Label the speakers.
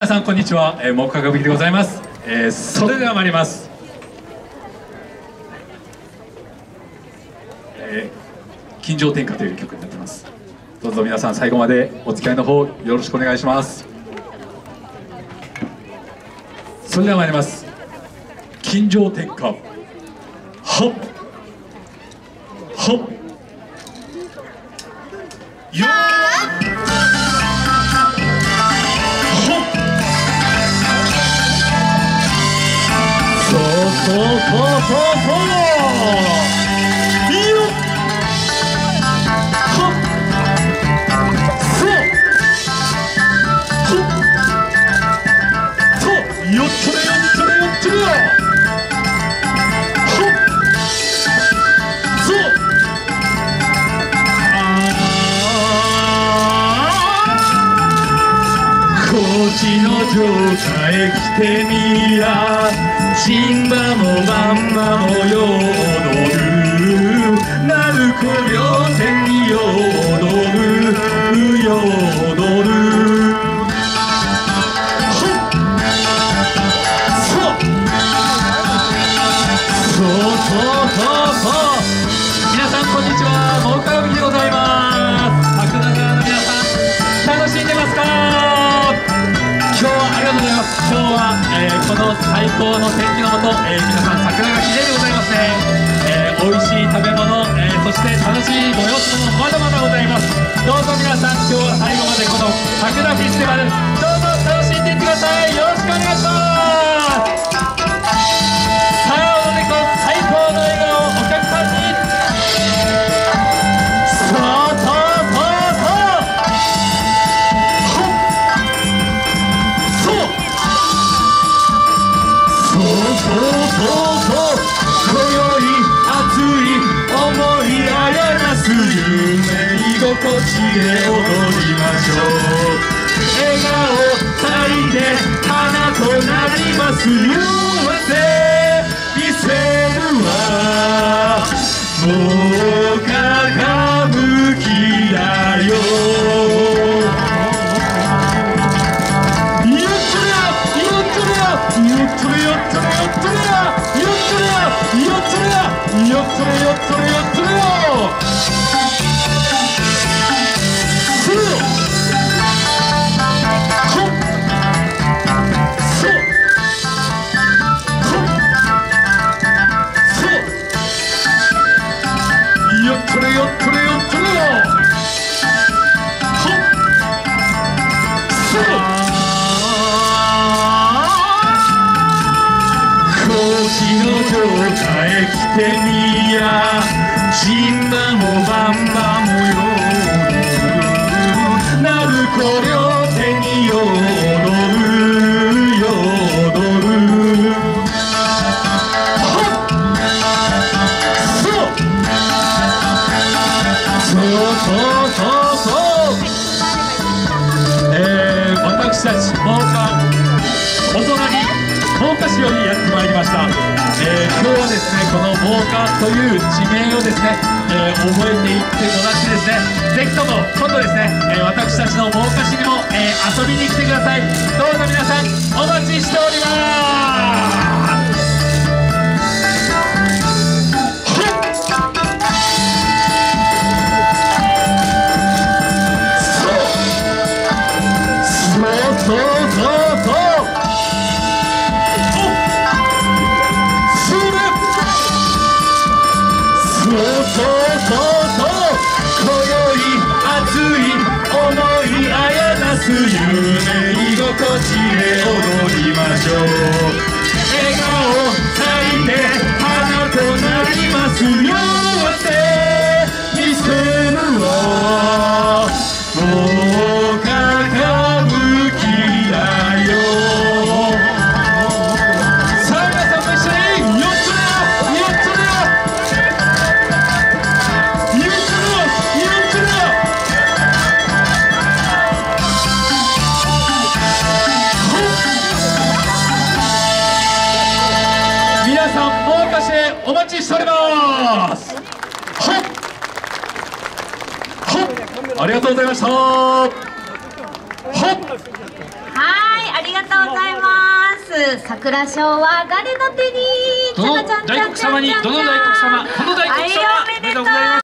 Speaker 1: さんこんにちは、木下歌舞伎でございます。それでは参ります。金城天下という曲になってます。どうぞ皆さん最後までお付き合いの方よろしくお願いします。それでは参ります。金城天下、はっはっよーそういよはっそうよっちょれよっちょれよっちょれよはっそう高知の城下へ来てみやシンバもバンマもよ踊る鳴子両手によ踊るよ踊るそう皆さんこんにちは、木下歌舞伎でございます。桜川の皆さん楽しんでますか？今日はありがとうございます。今日は、この最高の天気のもと、皆さん桜が綺麗でございますね。美味しい食べ物、そして楽しい催し物まだまだございます。どうぞ皆さん今日は最後までこの桜フェスティバルどうぞ楽しんでいってください。よろしくお願いします。さあおでこ最高の笑顔お客さんに今宵熱い思いあやなす夢居心地で踊りましょう。笑顔咲いて花となります夕せ見せるわ木下歌舞伎だよ。来てみやシンバもバンバもよ鳴子両手によ踊るよ踊る私たち真岡お隣真岡市よりやってまいりました。今日はですねこの真岡という地名をですね、覚えていってもらってですねぜひとも今度ですね、私たちの真岡市にも、遊びに来てください。どうぞ皆さんお待ちしております。夢居心地で踊りましょう。笑顔咲いて花となりますよって見せるわ木下歌舞伎だよ。さあ皆さんも一緒によっちょれよよっちょれよよっちょれよよっちょれよ。お待ちしております。ありがとうございました。
Speaker 2: はい、ありがとうる桜賞は誰の手に？
Speaker 1: どの大黒様に、どの大黒様、この大黒様、おめでとうございます。